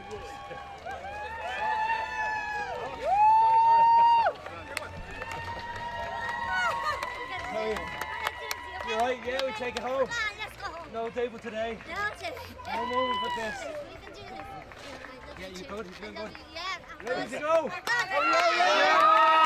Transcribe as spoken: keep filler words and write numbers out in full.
You're right, yeah, we take it home. Come on, let's go home. No table today. No table. No moving with this. We can do this. Yeah, you good? You doing good? Yeah, I'm Ready good. to go? We're good. Yeah!